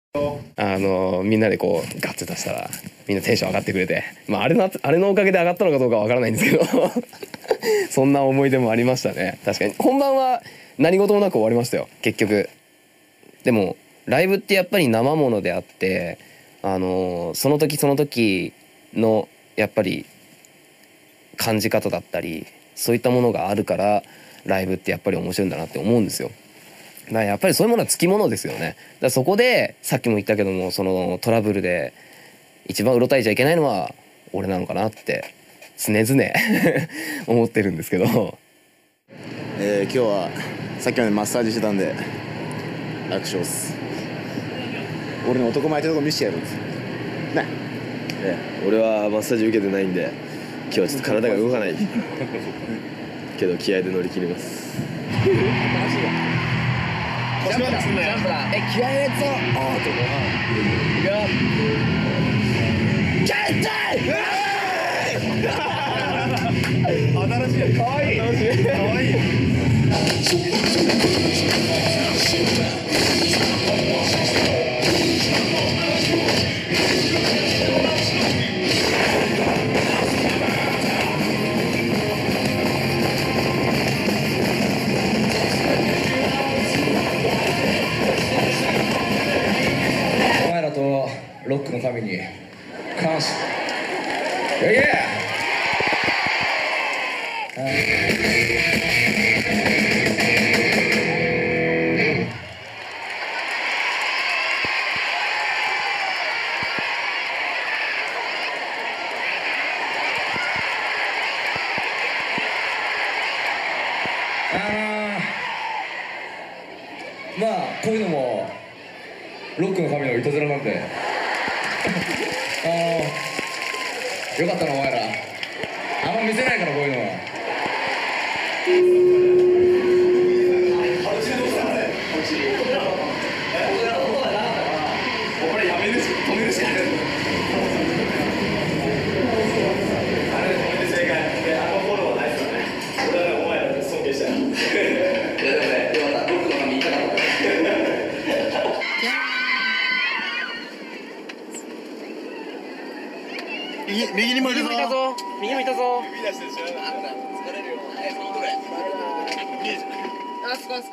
みんなでこうガッツ出したらみんなテンション上がってくれて、まあ、あれのおかげで上がったのかどうかわからないんですけどそんな思い出もありましたね。確かに本番は何事もなく終わりましたよ結局。でもライブってやっぱり生ものであって、その時その時のやっぱり感じ方だったりそういったものがあるからライブってやっぱり面白いんだなって思うんですよ。だからやっぱりそういうものはつきものですよね。だからそこでさっきも言ったけども、そのトラブルで一番うろたえちゃいけないのは俺なのかなって常々思ってるんですけど、 今日はさっきまでマッサージしてたんで楽勝っす。俺の男前ってとこ見せてやるんですね。 俺はマッサージ受けてないんで今日はちょっと体が動かないけど気合で乗り切ります。 ジャンプだ、ジャンプだ。気合い入れそう。いくよ。キャッチ新しい。かわいい。かわいい。ロックの神に感謝。まあこういうのもロックの神のいたずらなんでよかったなお前ら。あんま見せないからこういうのは。これやめるし止めるしかない。あれ止めて正解で、あのフォローはないですよね。俺はお前ら尊敬したよ。いやでもね、よかった。ロックの神言いたかった。 右にもいるぞ。 右もいたぞ。 指出してるし、疲れるよ。そのぐらい。あそこあそこ。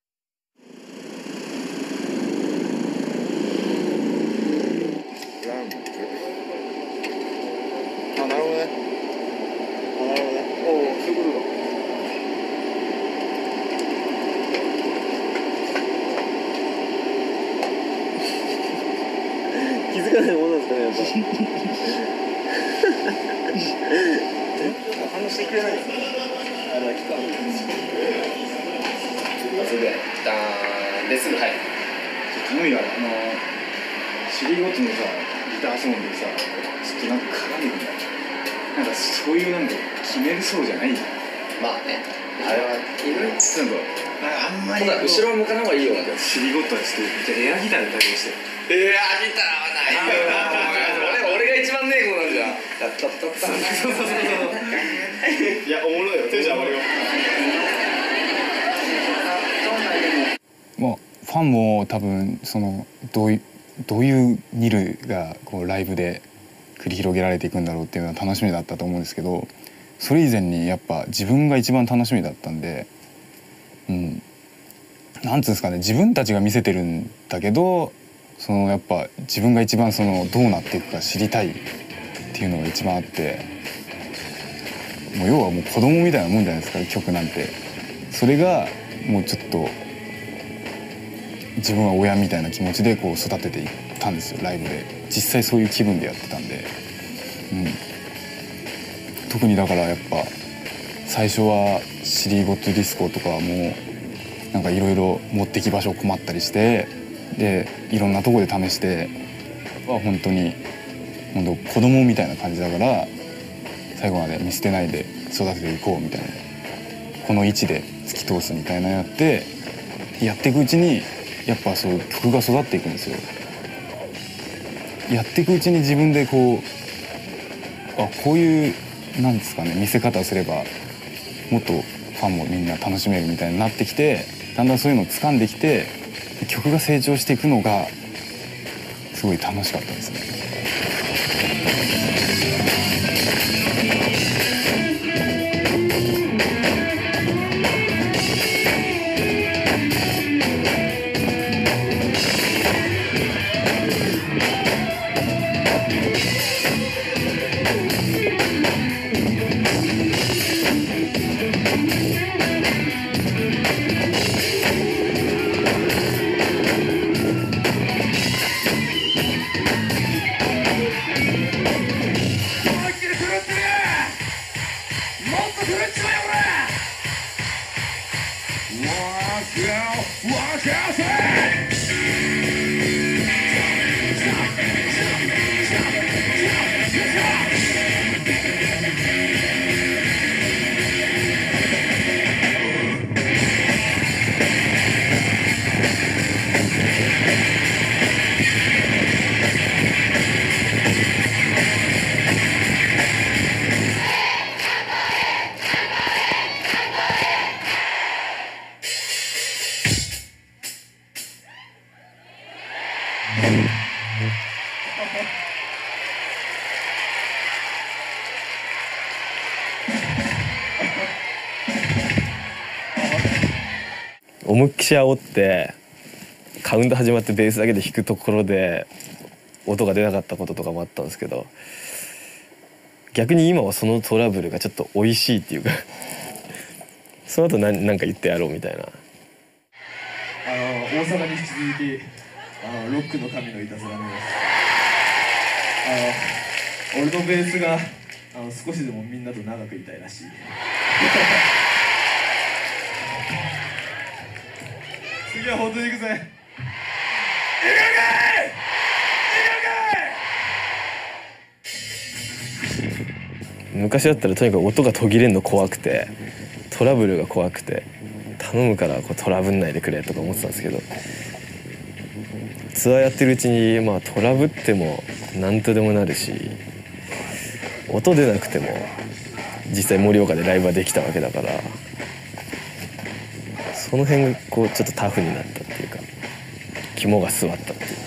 あ、なるほどね。なるほどね。おお、そういうことだ。 気づかないものなんですかねやっぱ反応してくれないですね。 あれは来た。それでダーンですぐ入る。 頼むよ、尻ごとのさ、ギター遊んでさ、ちょっとなんか絡んでくんだよ。なんかそういうなんか決めるそうじゃないじゃん。 まあね、あれは意外となんかあんまり後ろ向かない方がいいような気がす尻ごとはちょっとエアギターで対応して。 る。ギターはないよ。俺が一番ねえ子なんじゃん。タッタッタッタッ。 いや、おもろいよ。テンション上がるよ。 まあファンも多分そのどういうニルがこうライブで繰り広げられていくんだろうっていうのは楽しみだったと思うんですけど、それ以前にやっぱ自分が一番楽しみだったんで、なんつうんですかね、自分たちが見せてるんだけど、そのやっぱ自分が一番そのどうなっていくか知りたいっていうのが一番あって、もう要はもう子供みたいなもんじゃないですか、曲なんて。それがもうちょっと自分は親みたいな気持ちでこう育てていったんですよ、ライブで。実際そういう気分でやってたんで、特にだからやっぱ最初はシリー・ゴット・ディスコとかはもうなんかいろいろ持ってき場所困ったりして、でいろんなとこで試しては本当子供みたいな感じだから、最後まで見捨てないで育てていこうみたいな、この位置で突き通すみたいなやっていくうちにやっぱそう曲が育っていくんですよ。やっていくうちに自分でこういうなんですかね、見せ方をすればもっとファンもみんな楽しめるみたいになってきて、だんだんそういうのを掴んできて曲が成長していくのがすごい楽しかったですね。 思いっきし煽ってカウント始まってベースだけで弾くところで音が出なかったこととかもあったんですけど、逆に今はそのトラブルがちょっと美味しいっていうかその後なんか言ってやろうみたいな。 大阪に引き続きロックの神のいたずらの俺のベースが少しでもみんなと長くいたいらしい次は本当に行くぜ。 昔だったらとにかく音が途切れるの怖くてトラブルが怖くて頼むからトラブんないでくれとか思ってたんですけど、ツアーやってるうちにトラブっても何とでもなるし、音出なくても実際盛岡でライブはできたわけだから、その辺がちょっとタフになったっていうか肝が据わったっていうか。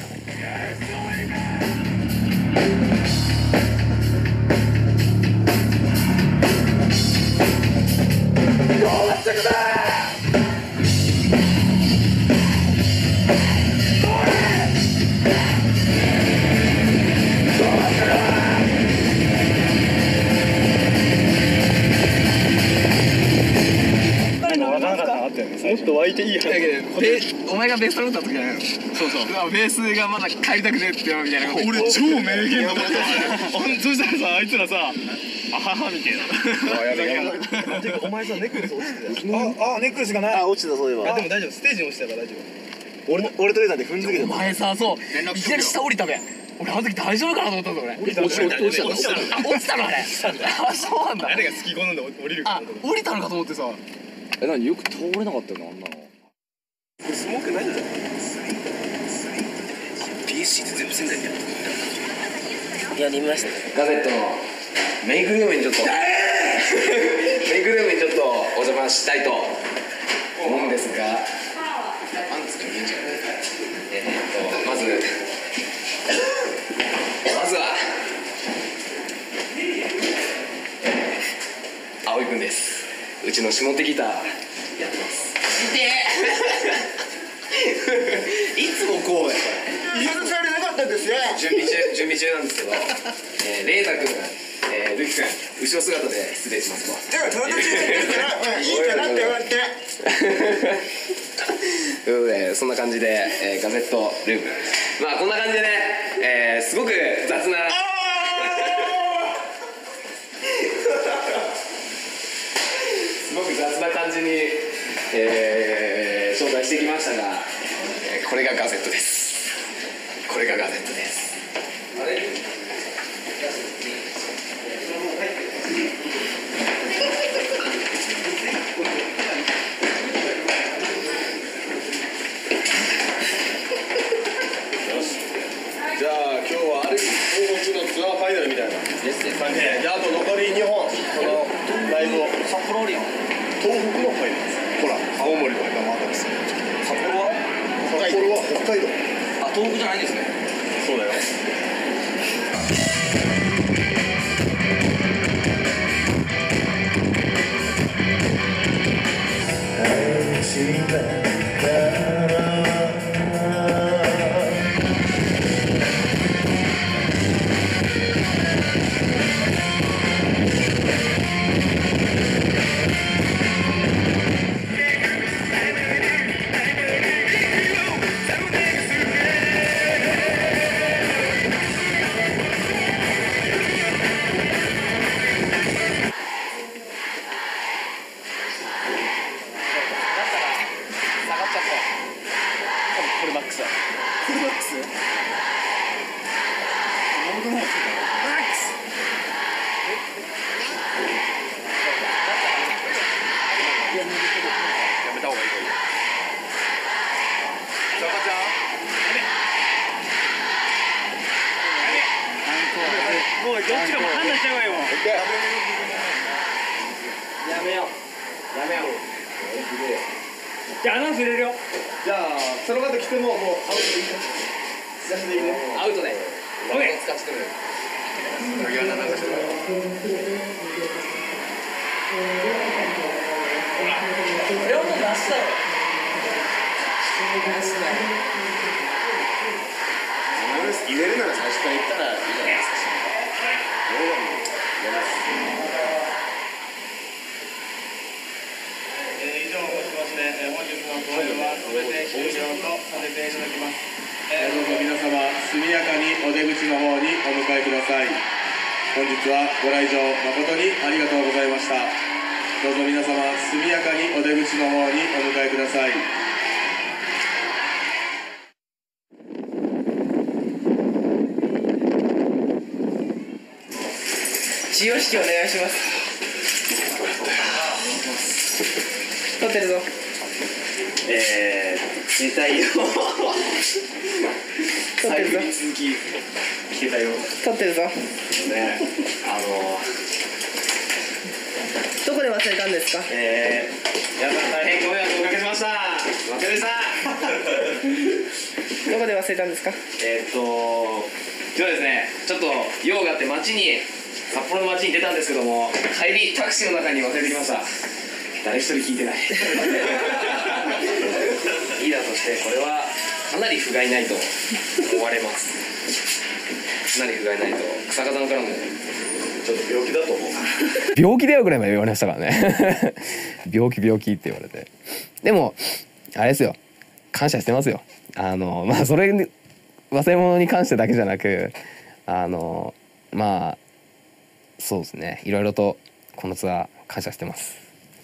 もっと湧いていいやん。 お前がベース取った時じゃないの？そうそう。ベースがまだ帰りたくねってみたいなこと。 俺超名言だと思ったそしたらさ、あいつらさ、あははみたいな。 やべお前さ、ネックレス落ちてたよ。 ネックレスがない。 あ、落ちてた、そういえば。でも大丈夫、ステージに落ちたから大丈夫。俺とレーダーで踏んづけてお前さ、そういきなり下降りたべ。俺あの時大丈夫かなと思ったぞ俺。落ちたのあれ。あ、そうなんだ。 誰が好き好んで降りるかあ、降りたのかと思ってさ。 何よく通れなかったよな、あんなの。 これスモークないんじゃない？ PSG って全部仙台でやる。 いや、見ました。 ガゼットのメイクルームにちょっとメイクルームにちょっとお邪魔したいと思うんですが、なんですかいいんじゃない。まずは葵くんです。うちの下手ギターやってます。いつもこうやから外されなかったんですよ。 準備中なんですけど、レイタ君、ルキ君後ろ姿で失礼しますと。 でも友達が言ってるからいいかなって言われてということでそんな感じで、ガゼットルーム、こんな感じでね、すごく雑なすごく雑な感じに、紹介してきましたが、これがガゼットです。これがガゼットです。あれじゃあ今日はある東北のツアーファイナルみたいな感じで、あと残り2本このライブを札幌オリオン。 東北のファイナルです。ほら青森とか山形です。 札幌は北海道。 あ、東北じゃないんですね。 札そうだよ。 もうどっちかも判断しちゃうわよ。 やめようやめよう。 じゃあアナウンス入れるよ。 じゃあその方来てももうアウトでいいね。出しでいいね。 アウトでオッケー。 使ってくる。 鍵穴流してもらおう。 これをもう出したよ。 入れるなら最初から言ったらいいじゃないですか。 以上をもちまして本日の公演は全て終了とさせていただきます。 どうぞ皆様速やかにお出口の方にお迎えください。本日はご来場誠にありがとうございました。どうぞ皆様速やかにお出口の方にお迎えください。 使用式お願いします。撮ってるぞ。 寝たいよ。 撮ってるぞ。 続き聞けたよ。 撮ってるぞ。 ね、 どこで忘れたんですか。 皆さん大変ご迷惑をおかけしました。すいませんでした。 どこで忘れたんですか。 今日はですね、ちょっと用があって札幌の街に出たんですけども、帰りタクシーの中に忘れてきました。誰一人聞いてない。リーダーとしてこれはかなり不甲斐ないと思われます。かなり不甲斐ないと草加さんからもちょっと病気だと思う。 病気だよぐらいまで言われましたからね。病気って言われて。でもあれですよ、感謝してますよ。まあそれ忘れ物に関してだけじゃなく、まあそうですね、いろいろとこのツアー感謝してます。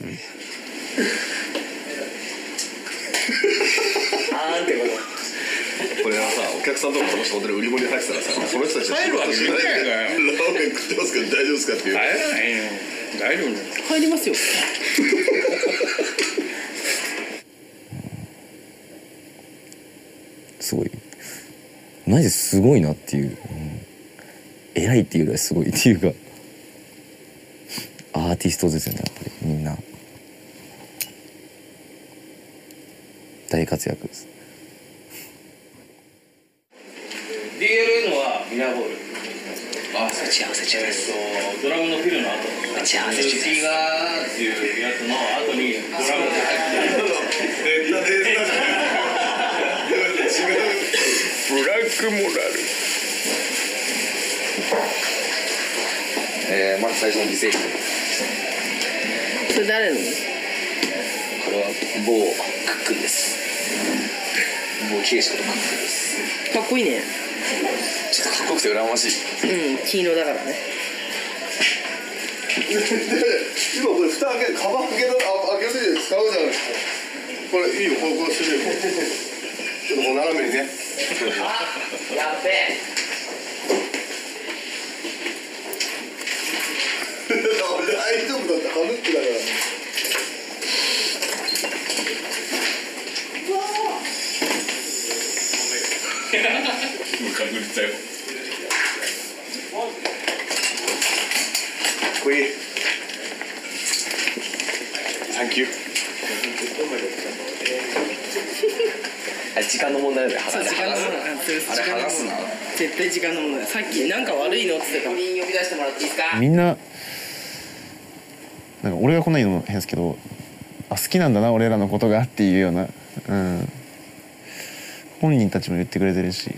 これはさ、お客さんとかこの人本当に売り物に入ってたらさ、その人たち入るわけじゃないから、ラーメン食ってますけど大丈夫ですかっていう。 入らないよ。大丈夫。 入りますよ。 すごいマジですごいなっていう、偉いっていうよりはすごいっていうか、アーティストですよね、やっぱりみんな大活躍です。 DLN はミラーボール。あ、打ち合わせ中です。ドラムのフィルの後。打ち合わせ中です。がーっていうやつの後にドラムが入ってる。データじゃない。違う。ブラックモラル。 まず最初の犠牲者。 それ誰の。 これは某クックンです。某警視庁のクックンです。 かっこいいね。 ちょっとかっこよくて羨ましい。 黄色だからね。 今これ蓋開けて、カバン開けて使うじゃないですか。これいいよ、こうしてみる。ちょっとこう斜めにね。 やっべえ。 大丈夫だって、ハムックだから。 確率だよ。 かっこいい。サンキュー。 あれ時間の問題だよ。 そう、時間の。 あれ剥がすな。 絶対時間の問題。さっきなんか悪いのっつってた。呼び出してもらっていいですか。 みんななんか俺がこんな言うのも変ですけど、あ好きなんだな俺らのことがっていうような、本人たちも言ってくれてるし、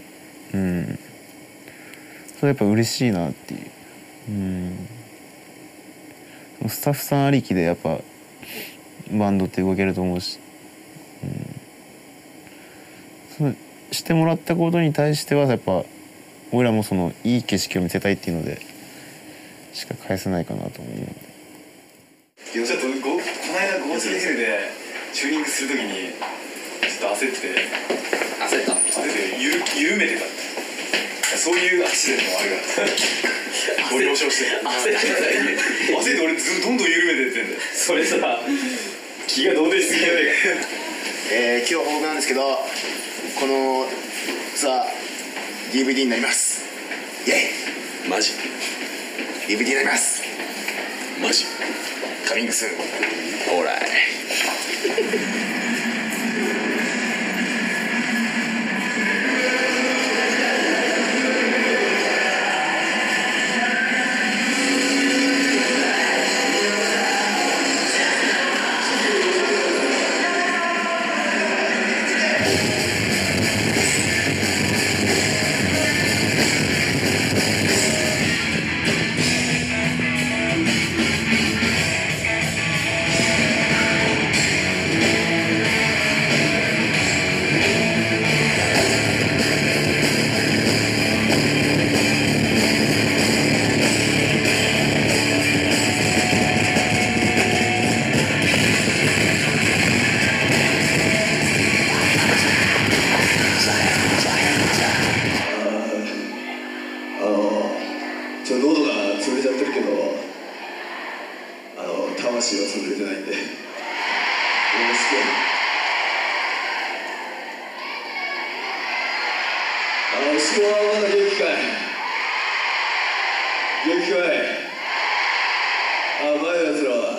それやっぱ嬉しいなっていう、スタッフさんありきでやっぱバンドって動けると思うし、そうしてもらったことに対してはやっぱ俺らもそのいい景色を見せたいっていうのでしか返せないかなと思うので。 ちょっとこの間5-0でチューニングするときにちょっと焦って緩めてた。そういうアクシデントもあるからご了承して焦って俺どんどん緩めてってんだよ。それさ気が動転しすぎじゃないか。 今日報告なんですけど、このツアー DVD になります。イエイマジ DVD になります。 マジカミングスーン。 オーライ。 喉が潰れちゃってるけど、魂は潰れてないんで、よろしく。後ろはまだ元気かい。元気かい。前のやつらは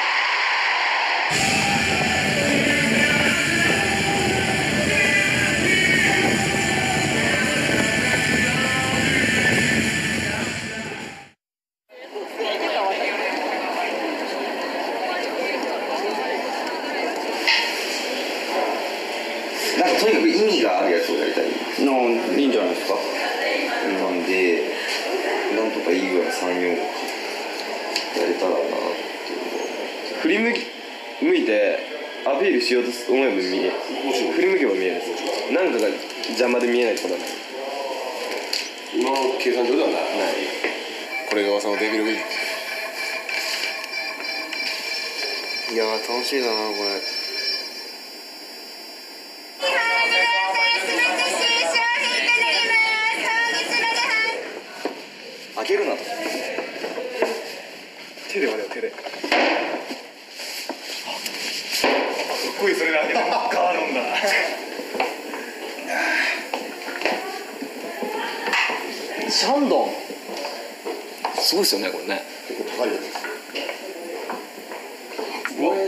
なんかとにかく意味があるやつをやりたい。いいんじゃないですか。なんでなんとかいいぐらい3、4やれたらなっていう。振り向いてアピールしようと思えば見える。振り向けば見えるんですよ。なんかが邪魔で見えないってことはない。 今の計算上ではない。 これが噂のデビルウィーク。いやー楽しみだなこれ。開けるなと。手で割れよ手で。かっこいいそれだけ。ガードンだ。シャンドン。すごいですよねこれね。結構高いやつ。うわ。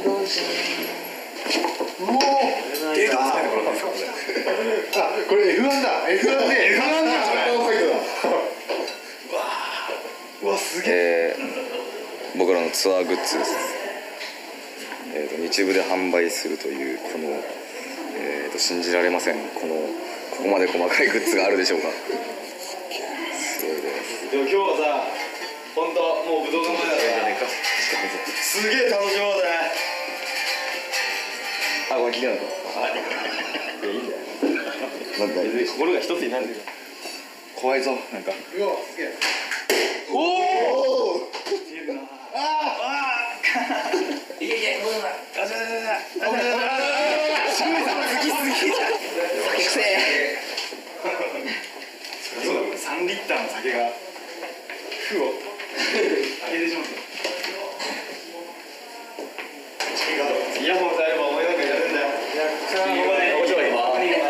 データ使えるこれなんですかこれ。あこれ F1 だ。F1 で F1 だ。うわすげえ。僕らのツアーグッズです。日部で販売するというこの、信じられません。ここまで細かいグッズがあるでしょうか。すごいです。でも今日はさ、本当もう武道館前だからすげえ楽しもうぜ。あ、これ気になるか。いやいいんだよ。なんか心が一つになるんだよ。怖いぞなんか。うわすげえ。おお。いやいや、ごめんなさい。あじゃ好きすぎじゃん。酒くせえ。3リッターの酒が負を上げてしまった。イヤホンさえあればお前なんかやるんだよ。面白い。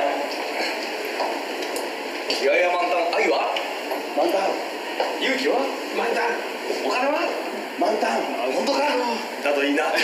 気合は満タン、愛は満タン、勇気は満タン、お金は満タン。本当かだといいな。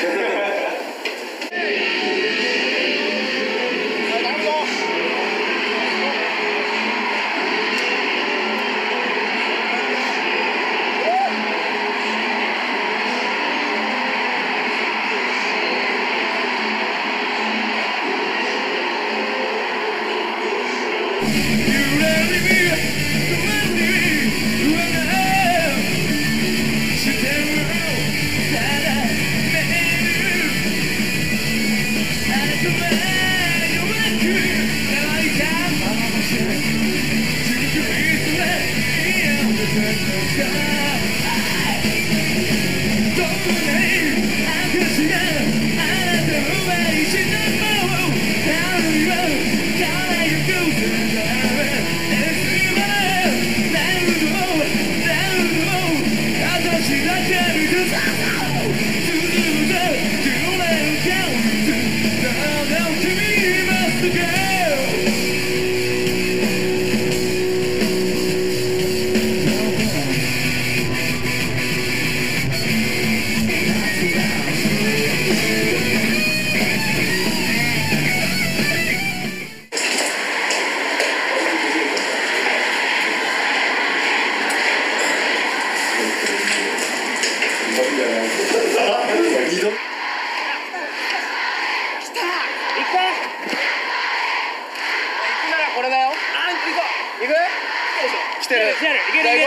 来てる。じゃあ行こう。じゃあ行きましょう。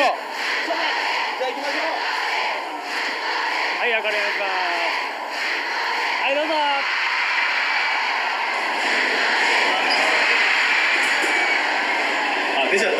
はい、明るいお願いします。はい、どうぞ。 あ、出ちゃった。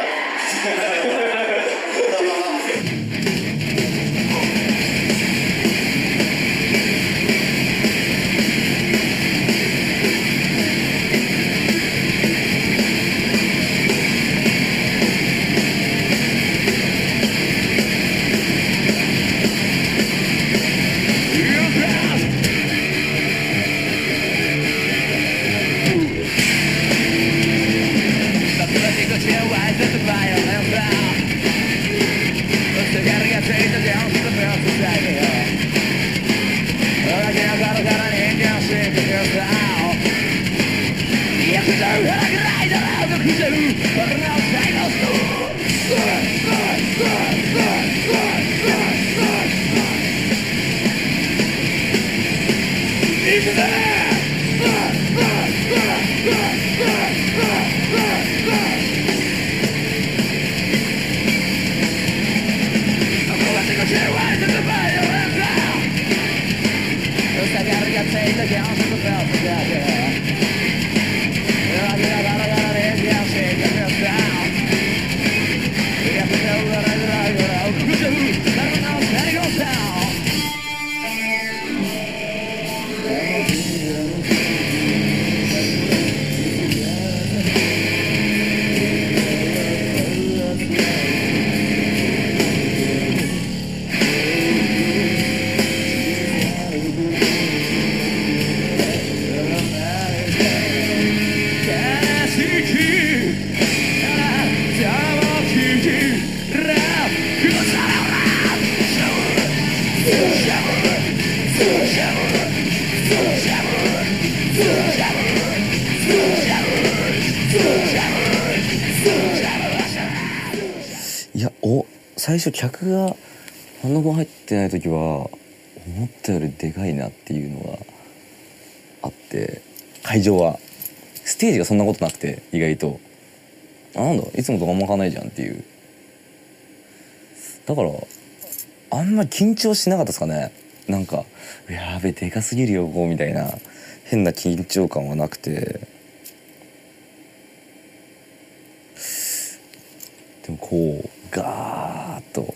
いや最初客がハンドコン入ってない時は思ったよりでかいなっていうのがあって、会場はステージがそんなことなくて、意外となんだいつもとあんま変わんないじゃんっていう、だからあんまり緊張しなかったですかね。なんかやべでかすぎるよこうみたいな変な緊張感はなくて、でもこうガーッと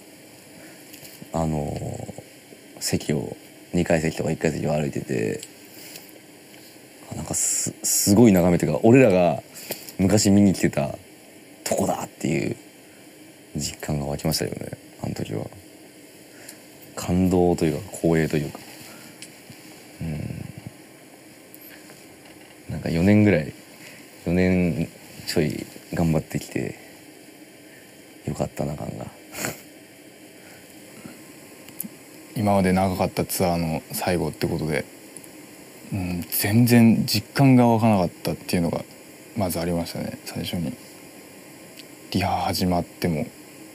席を2階席とか1階席を歩いてて、なんかすごい眺めてか、俺らが昔見に来てたとこだっていう実感が湧きましたよね。あの時は感動というか光栄というか、なんか4年ちょい頑張ってきてよかったな感が今まで長かったツアーの最後ってことで、全然実感が湧かなかったっていうのがまずありましたね。最初にリハ始まっても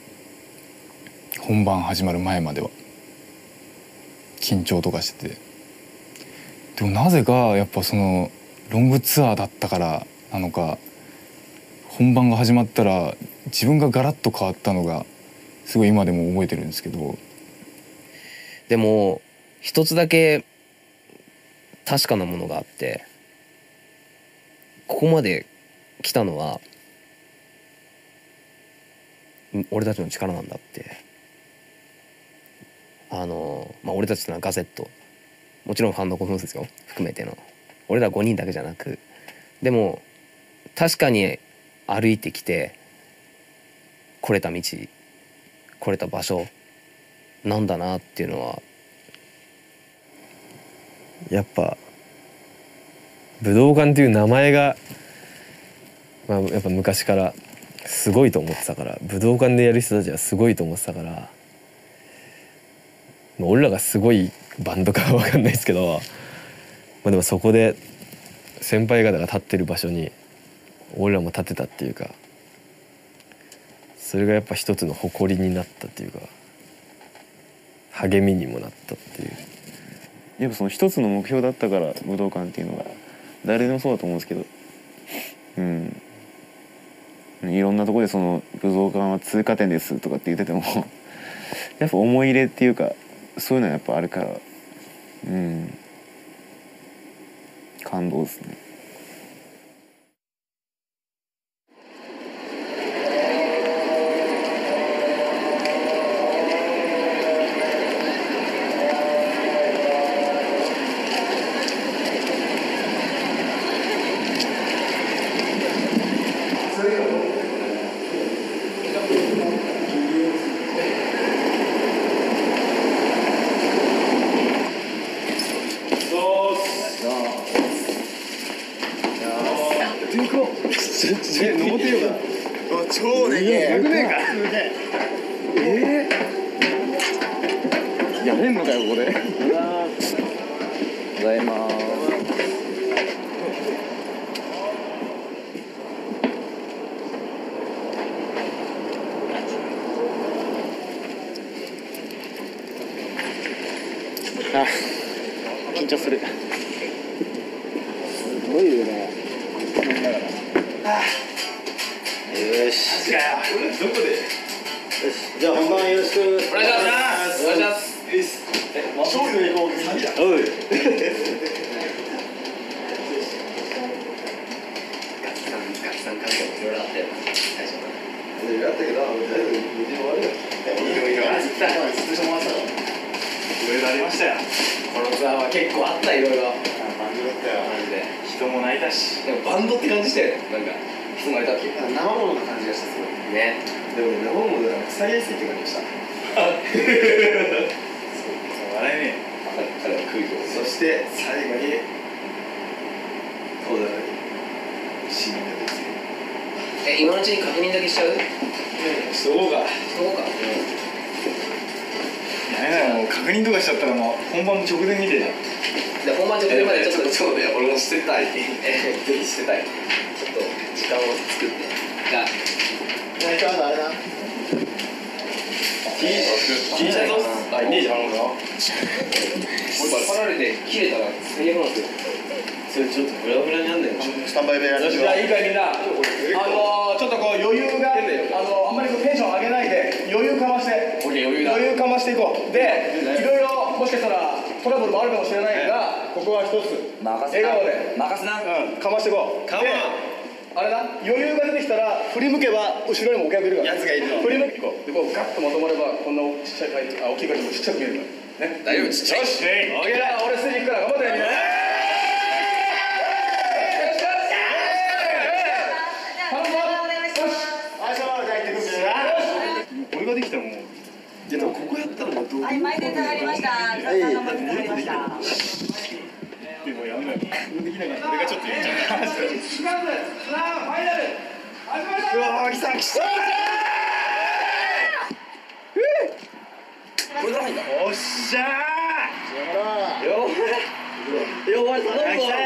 本番始まる前までは緊張とかしてて、でもなぜかやっぱそのロングツアーだったからなのか、本番が始まったら自分がガラッと変わったのがすごい今でも覚えてるんですけど、 でも一つだけ確かなものがあって、ここまで来たのは俺たちの力なんだって。俺たちってのはガゼット、もちろんファンのコンですよ含めての俺ら5人だけじゃなく、でも確かに歩いてきて来れた道、来れた場所なんだなっていうのは、やっぱ武道館っていう名前が、やっぱ昔からすごいと思ってたから、武道館でやる人たちはすごいと思ってたから、俺らがすごいバンドかは分かんないですけど、でもそこで先輩方が立ってる場所に俺らも立てたっていうか、それがやっぱ一つの誇りになったっていうか励みにもなったっていう。 やっぱその一つの目標だったから武道館っていうのが誰でもそうだと思うんですけど、いろんなところでその武道館は通過点ですとかって言っててもやっぱ思い入れっていうかそういうのはやっぱあるから、感動ですね。 超でけえ。 やれんのかよこれ。 ただいま。 あ、緊張する。すごいよね。よし。どこで？よし。じゃあ本番よろしく。 お願いします。お願いします。 勝負でいこう。おい。 ガキさん関係もいろいろあって最初から。 いろいろあったけど、無事終わるよ。いろいろあった。ずっとしてもらったから。いろいろありましたよ。 このツアーは結構あったいろいろ。 バンドだったよ。マジで。人も泣いたし。 でもバンドって感じしてなんか人もいたっけ。 生物の感じがしたすごい。 ね。 でもね、生物だから腐りやすいって感じがした。笑えねえ。 彼は空気を。 そして最後にこうだね。死人が出てきて。 今のうちに確認だけしちゃう？ しとこうか。 そうか。 もう確認とかしちゃったらもう本番直前みたいじゃん。 で本番直前までちょっとね、俺も捨てたい。 ぜひしてたい。ちょっと時間を作って。じゃあ。 今日はあれだ。 T シャツをイメージあるのかな。これパラレで切れたら最悪なんですよ。 それちょっとフラフラになんだよ。スタンバイでやる。 よし、じゃあいいかいみんな。ちょっとこう余裕があんまりこうテンション上げないで余裕かまして。 余裕だ。 余裕かましていこう。で、いろいろもしかしたらトラブルもあるかもしれないが、ここは一つ笑顔で任せな。 かましていこう。で、あれだ、余裕が出てきたら振り向けば後ろにもお客いるから。 やつがいるの。 振り向けこう。でこうガッとまとまればこんなちっちゃい大きい会場もちっちゃく見えるからね。 大丈夫ちっちゃい。 よし。オッケーだ。俺ステージ行くから頑張ってみんな。 俺ができたらもう。でもここやったらもうどう。 はい、前で下がりました。頑張って下がりました。 でもやんない。できなかった。俺がちょっとやっちゃった。うわー、来た来た。 これから入った。 おっしゃー。 よお前頼むぞ。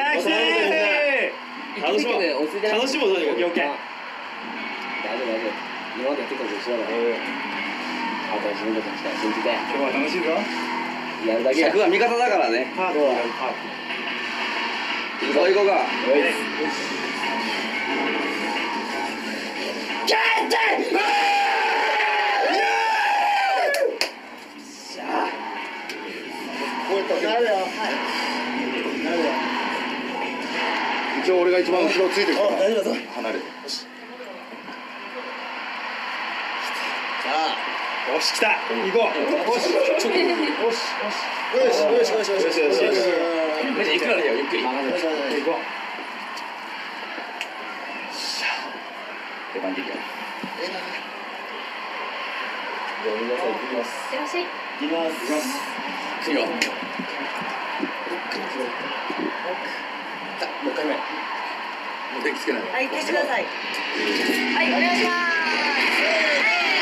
楽しもう。楽しもう。オッケーオッケー。 大丈夫大丈夫。今までやってたこと一緒だから。あとは自分たちの力信じて。 今日は楽しいぞ。 やるだけ。尺は味方だからね。 パーティーやるパーティー。 行こう行こうか。 一応俺が一番後ろついてるから。大丈夫だぞ。離れ。よし。さあ、よし来た。行こう。よし。よし。よし。よし。よし。よし。よし。よし。よし。 ゆっくりだよゆっくり。 行こう。 出番でいいよ。 じゃあ皆さん行ってきます。 いらっしゃい。 行きます。行きます。 次よ。 もう一回目。もう電気つけない。 はい、消してください。はい、お願いします。